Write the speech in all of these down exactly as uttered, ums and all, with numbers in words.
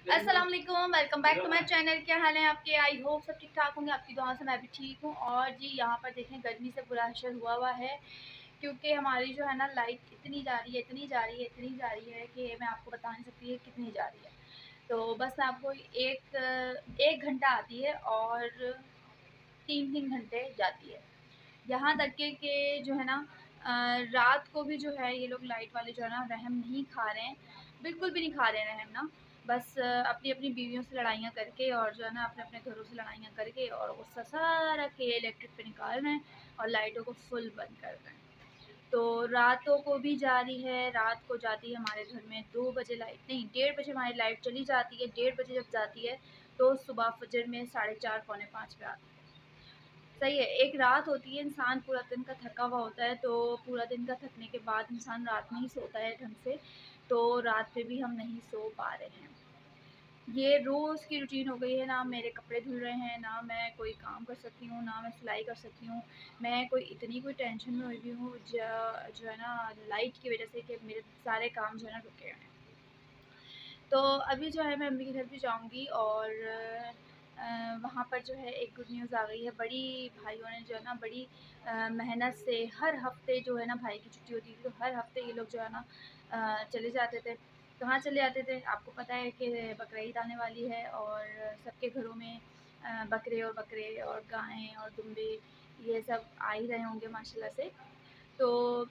अस्सलाम वालेकुम, welcome back to my channel. क्या हाल है आपके? आई होप सब ठीक ठाक होंगे। आपकी दुआ से मैं भी ठीक हूँ। और जी यहाँ पर देखें गर्मी से बुरा हशर हुआ हुआ है, क्योंकि हमारी जो है ना लाइट इतनी जा रही है इतनी जा रही है इतनी जा रही है कि मैं आपको बता नहीं सकती है कितनी जा रही है। तो बस मैं आपको एक एक घंटा आती है और तीन तीन घंटे जाती है। यहाँ तक के कि जो है ना अ, रात को भी जो है ये लोग लाइट वाले जो है ना रहम नहीं खा रहे हैं, बिल्कुल भी नहीं खा रहे हैं रहम ना। बस अ, अपनी अपनी बीवियों से लड़ाइयाँ करके और जो है ना अपने अपने घरों से लड़ाइयाँ करके और गुस्सा सारा के इलेक्ट्रिक पे निकाल रहे हैं और लाइटों को फुल बंद कर रहे हैं। तो रातों को भी जारी है, रात को जाती है हमारे घर में दो बजे लाइट, नहीं डेढ़ बजे हमारी लाइट चली जाती है। डेढ़ बजे जब जाती है तो सुबह फजर में साढ़े चार पौने पाँच पे आती है। सही है, एक रात होती है, इंसान पूरा दिन का थका हुआ होता है, तो पूरा दिन का थकने के बाद इंसान रात में ही सोता है ढंग से, तो रात पे भी हम नहीं सो पा रहे हैं। ये रोज़ की रूटीन हो गई है। ना मेरे कपड़े धुल रहे हैं, ना मैं कोई काम कर सकती हूँ, ना मैं सिलाई कर सकती हूँ। मैं कोई इतनी कोई टेंशन में हुई हुई हूँ ज जो है ना लाइट की वज़ह से कि मेरे सारे काम जो है ना रुके हुए हैं। तो अभी जो है मैं अम्मी के घर भी जाऊँगी और अ, वहाँ पर जो है एक गुड न्यूज़ आ गई है। बड़ी भाइयों ने जो है ना बड़ी अ, मेहनत से हर हफ़्ते जो है ना भाई की छुट्टी होती थी, तो हर हफ़्ते ये लोग जो है ना अ, चले जाते थे। कहाँ चले जाते थे? आपको पता है कि बकरीद आने वाली है और सबके घरों में अ, बकरे और बकरे और गायें और दुम्बे ये सब आ ही रहे होंगे माशाल्लाह से। तो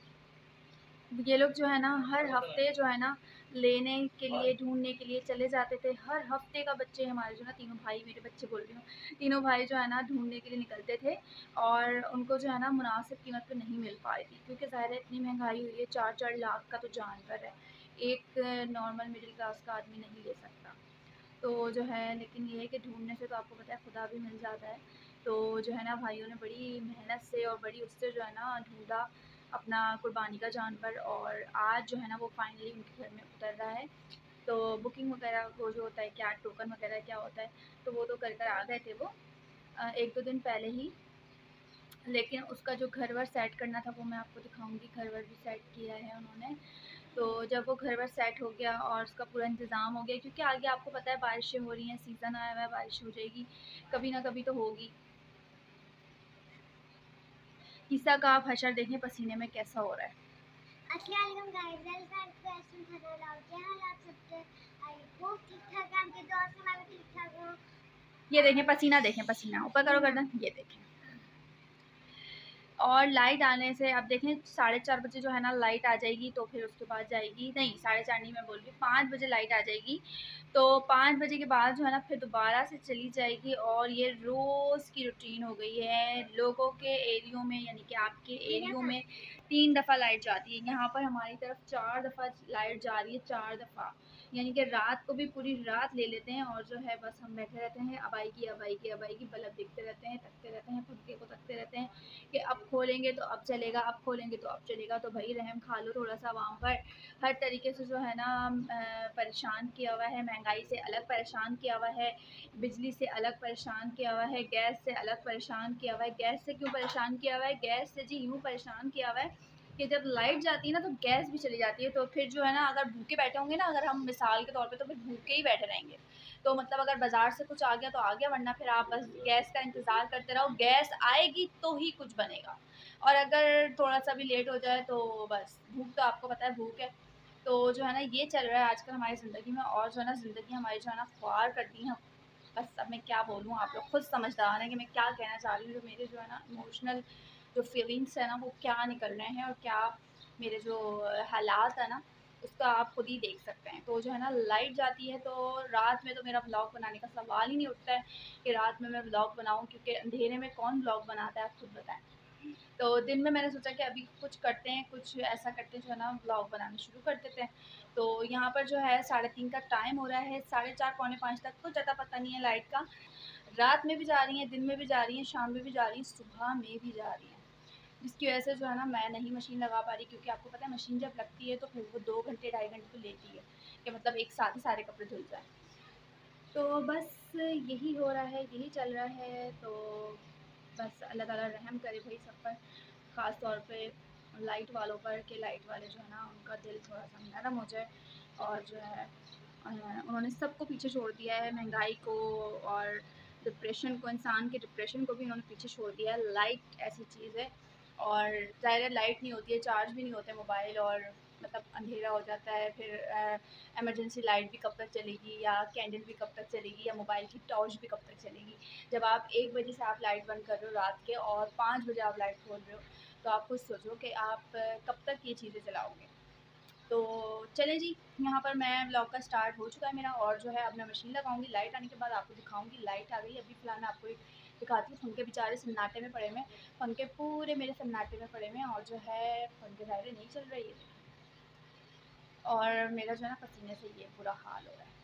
ये लोग जो है ना हर हफ्ते जो है ना लेने के लिए ढूँढने के लिए चले जाते थे। हर हफ्ते का बच्चे हमारे जो है ना तीनों भाई, मेरे बच्चे बोल रही हूँ, तीनों भाई जो है ना ढूँढने के लिए निकलते थे और उनको जो है ना मुनासिब कीमत पे नहीं मिल पा रही थी, क्योंकि ज़ाहिर है इतनी महंगाई हुई है। चार चार लाख का तो जानवर है, एक नॉर्मल मिडिल क्लास का आदमी नहीं ले सकता। तो जो है लेकिन ये है कि ढूँढने से तो आपको पता है खुदा भी मिल जाता है। तो जो है ना भाइयों ने बड़ी मेहनत से और बड़ी उससे जो है ना ढूँढा अपना कुर्बानी का जानवर, और आज जो है ना वो फाइनली उनके घर में उतर रहा है। तो बुकिंग वगैरह वो जो होता है क्या टोकन वगैरह क्या होता है, तो वो तो कर कर आ गए थे वो अ, एक दो दिन पहले ही। लेकिन उसका जो घर वर सेट करना था वो मैं आपको दिखाऊंगी। घर वर भी सेट किया है उन्होंने। तो जब वो घर वर सेट हो गया और उसका पूरा इंतज़ाम हो गया, क्योंकि आगे आपको पता है बारिशें हो रही हैं, सीज़न आया हुआ है, बारिश हो जाएगी, कभी ना कभी तो होगी। ईसा का आप हशर देखें पसीने में कैसा हो रहा है। अस्सलाम वालेकुम गाइस, वेलकम टू एसएम क्या हाल आप सबके? आई होप ठीक ठाक हैं, आपके दोस्त से मैं भी ठीक ठाक हूँ। ये देखें पसीना, देखें पसीना, ऊपर करो गर्दन, ये देखें। और लाइट आने से अब देखें साढ़े चार बजे जो है ना लाइट आ जाएगी, तो फिर उसके बाद जाएगी, नहीं साढ़े चार नहीं मैं बोल रही हूँ, पाँच बजे लाइट आ जाएगी। तो पाँच बजे के बाद जो है ना फिर दोबारा से चली जाएगी। और ये रोज़ की रूटीन हो गई है लोगों के एरियो में, यानी कि आपके एरियो में तीन दफ़ा लाइट जाती है। यहाँ पर हमारी तरफ चार दफ़ा लाइट जा रही है, चार दफ़ा, यानी कि रात को भी पूरी रात ले लेते हैं और जो है बस हम बैठे रहते हैं, अब आएगी अब आएगी अब आएगी, बल्ब देखते रहते हैं, तकते रहते हैं, पंखे को तकते रहते हैं कि अब खोलेंगे तो अब चलेगा, अब खोलेंगे तो अब चलेगा। तो भाई रहम खा लो थोड़ा सा आवाम पर। हर तरीके से जो है ना परेशान किया हुआ है, महंगाई से अलग परेशान किया हुआ है, बिजली से अलग परेशान किया हुआ है, गैस से अलग परेशान किया हुआ है। गैस से क्यों परेशान किया हुआ है? गैस से जी यूँ परेशान किया हुआ है कि जब लाइट जाती है ना तो गैस भी चली जाती है, तो फिर जो है ना अगर भूखे बैठे होंगे ना, अगर हम मिसाल के तौर पे, तो फिर भूखे ही बैठे रहेंगे। तो मतलब अगर बाज़ार से कुछ आ गया तो आ गया, वरना फिर आप बस गैस का इंतज़ार करते रहो। गैस आएगी तो ही कुछ बनेगा, और अगर थोड़ा-सा भी लेट हो जाए तो बस भूख, तो आपको पता है भूख है। तो जो है ना ये चल रहा है आजकल हमारी ज़िंदगी में, और जो है ना ज़िंदगी हमारी जो है ना ख्वार करती है। बस अब मैं क्या बोलूँ, आप लोग खुद समझदार हैं कि मैं क्या कहना चाह रही हूँ। जो मेरे जो है ना इमोशनल जो फीलिंग्स है ना वो क्या निकल रहे हैं और क्या मेरे जो हालात है ना उसका आप खुद ही देख सकते हैं। तो जो है ना लाइट जाती है तो रात में तो मेरा व्लॉग बनाने का सवाल ही नहीं उठता है कि रात में मैं व्लॉग बनाऊँ, क्योंकि अंधेरे में कौन व्लॉग बनाता है, आप खुद बताएं। तो दिन में मैंने सोचा कि अभी कुछ करते हैं, कुछ ऐसा करते हैं जो है ना व्लॉग बनाना शुरू कर देते हैं। तो यहाँ पर जो है साढ़े तीन का टाइम हो रहा है, साढ़े चार पौने पाँच तक कुछ अता पता नहीं है लाइट का। रात में भी जा रही हैं, दिन में भी जा रही हैं, शाम में भी जा रही हैं, सुबह में भी जा रही हैं, जिसकी वजह से जो है ना मैं नहीं मशीन लगा पा रही, क्योंकि आपको पता है मशीन जब लगती है तो फिर वो दो घंटे ढाई घंटे तो लेती है कि मतलब एक साथ ही सारे कपड़े धुल जाएँ। तो बस यही हो रहा है, यही चल रहा है। तो बस अल्लाह ताला रहम करे भाई सब पर, ख़ास तौर पे लाइट वालों पर, कि लाइट वाले जो है ना उनका दिल थोड़ा सा नरम हो जाए और जो है उन्होंने सबको पीछे छोड़ दिया है, महंगाई को और डिप्रेशन को, इंसान के डिप्रेशन को भी उन्होंने पीछे छोड़ दिया है। लाइट ऐसी चीज़ है, और ज़ाहिर लाइट नहीं होती है, चार्ज भी नहीं होते मोबाइल, और मतलब अंधेरा हो जाता है। फिर एमरजेंसी लाइट भी कब तक चलेगी, या कैंडल भी कब तक चलेगी, या मोबाइल की टॉर्च भी कब तक चलेगी। जब आप एक बजे से आप लाइट बंद कर रहे हो रात के, और पाँच बजे आप लाइट खोल रहे हो, तो आप खुद सोचो कि आप कब तक ये चीज़ें चलाओगे। तो चलें जी, यहाँ पर मैं ब्लॉग का स्टार्ट हो चुका है मेरा, और जो है अब मैं मशीन लगाऊंगी। लाइट आने के बाद आपको दिखाऊंगी। लाइट आ गई अभी फ़िलहाल मैं आपको दिखाती हूँ। पंखे बेचारे सन्नाटे में पड़े हुए हैं, पंखे पूरे मेरे सन्नाटे में पड़े हुए हैं, और जो है पंखे ज़ाहिर नहीं चल रही है, और मेरा जो है ना पसीने से ये बुरा हाल हो रहा है।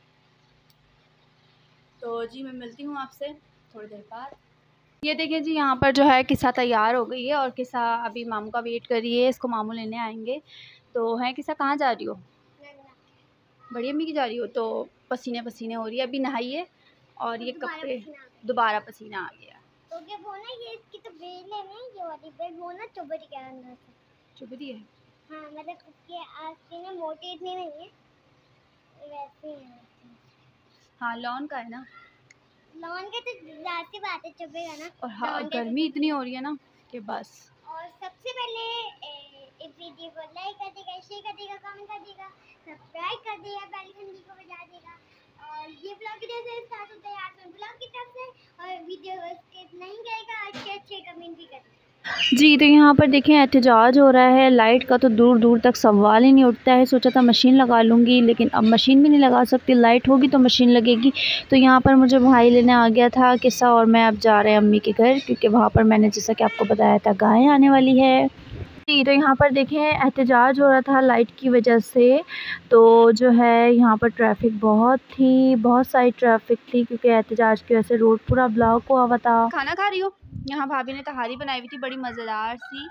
तो जी मैं मिलती हूँ आपसे थोड़ी देर बाद। ये देखिए जी, यहाँ पर जो है किस्सा तैयार हो गई है, और किस्सा अभी मामू का वेट कर रही है, इसको मामू लेने आएंगे। तो है किस्सा, कहाँ जा रही हो? बड़ी अम्मी की जा रही हो? तो पसीने पसीने हो रही है, अभी नहाई है, और ये कपड़े दोबारा पसीना आ गया। तो क्या वो ना, ये इसकी तो बेल है ना, ये वाली बेल वो ना चुभरी के अंदर से चुभरी है। हाँ, मतलब उसके आस्तीन में मोटी इतनी नहीं है, वैसे ही है। हाँ लॉन का है ना, लॉन के तो जाती बात है, चुभेगा ना। और हाँ गर्मी इतनी हो रही है ना कि बस। और सबसे पहले इस वीडियो को लाइक कर देगा, शेयर कर देगा, कमेंट कर देगा, सब्सक्राइब कर देगा, बेल घंटी को बजा देगा। और ये ब्लॉग की तरफ से स्टार्ट होता है आज ब्लॉग की तरफ से, और वीडियो को स्किप नहीं करेगा, अच्छे अच्छे कमेंट भी करेगा। जी, तो यहाँ पर देखें एहतजाज हो रहा है। लाइट का तो दूर दूर तक सवाल ही नहीं उठता है। सोचा था मशीन लगा लूँगी, लेकिन अब मशीन भी नहीं लगा सकती। लाइट होगी तो मशीन लगेगी। तो यहाँ पर मुझे भाई लेने आ गया था किस्सा, और मैं अब जा रहे हैं अम्मी के घर, क्योंकि वहाँ पर मैंने जैसा कि आपको बताया था गाय आने वाली है। जी, तो यहाँ पर देखें एहतजाज हो रहा था लाइट की वजह से। तो जो है यहाँ पर ट्रैफिक बहुत थी, बहुत सारी ट्रैफिक थी, क्योंकि एहतजाज की वजह से रोड पूरा ब्लॉक हुआ हुआ था। खाना खा रही हो? यहाँ भाभी ने तहारी बनाई हुई थी, बड़ी मज़ेदार सी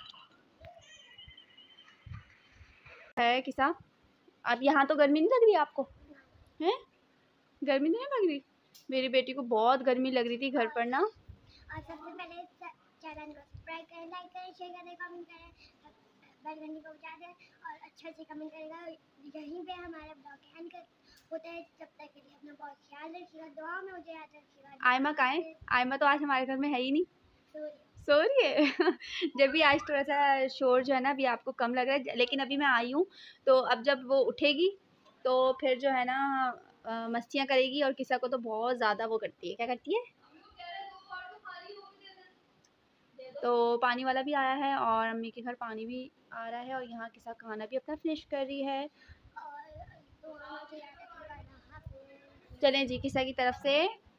है किस्सा। अब यहाँ तो गर्मी नहीं लग रही आपको? हैं? गर्मी नहीं लग रही? मेरी बेटी को बहुत गर्मी लग रही थी घर पर ना। और सबसे पहले चैनल को सब्सक्राइब करें, लाइक करें, शेयर करें, कमेंट करें, बेल घंटी को बजा दें, और अच्छे अच्छे कमेंट करेगा। यहीं पे हमारा ब्लॉग एंड कर होता है। जब तक के लिए अपना बहुत ख्याल रखिएगा, दुआ में मुझे याद रखिएगा। आयमा कहाँ है? आयमा तो आज हमारे घर में है ही नहीं, सॉरी सो रही है। जब भी आज थोड़ा सा शोर जो है ना अभी आपको कम लग रहा है, लेकिन अभी मैं आई हूँ, तो अब जब वो उठेगी तो फिर जो है ना अ, मस्तियाँ करेगी, और किस्सा को तो बहुत ज़्यादा वो करती है। क्या करती है? तो पानी वाला भी आया है, और अम्मी के घर पानी भी आ रहा है, और यहाँ किस्सा खाना भी अपना फिनिश कर रही है। चलें जी किस्सा की तरफ से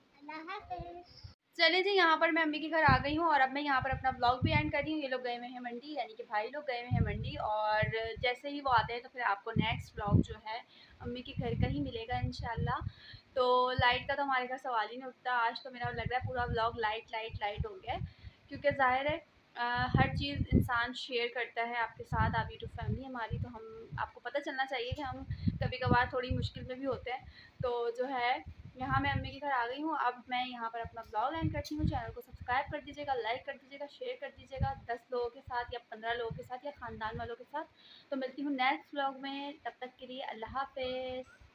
चले जी। यहाँ पर मैं अम्मी के घर आ गई हूँ, और अब मैं यहाँ पर अपना ब्लॉग भी एंड कर रही हूँ। ये लोग गए हुए हैं मंडी, यानी कि भाई लोग गए हुए हैं मंडी, और जैसे ही वो आते हैं तो फिर आपको नेक्स्ट ब्लॉग जो है अम्मी के घर का ही मिलेगा इंशाल्लाह। तो लाइट का तो हमारे घर सवाल ही नहीं उठता। आज तो मेरा लग रहा है पूरा ब्लॉग लाइट लाइट लाइट हो गया है, क्योंकि ज़ाहिर है आ, हर चीज़ इंसान शेयर करता है आपके साथ। आप यूट्यूब फैमिली हमारी, तो हम आपको पता चलना चाहिए कि हम कभी कभार थोड़ी मुश्किल में भी होते हैं। तो जो है यहाँ मैं अम्मी के घर आ गई हूँ। अब मैं यहाँ पर अपना ब्लॉग एंड करती हूँ। चैनल को सब्सक्राइब कर दीजिएगा, लाइक कर दीजिएगा, शेयर कर दीजिएगा दस लोगों के साथ, या पंद्रह लोगों के साथ, या ख़ानदान वालों के साथ। तो मिलती हूँ नेक्स्ट ब्लॉग में, तब तक के लिए अल्लाह हाफ़िज़।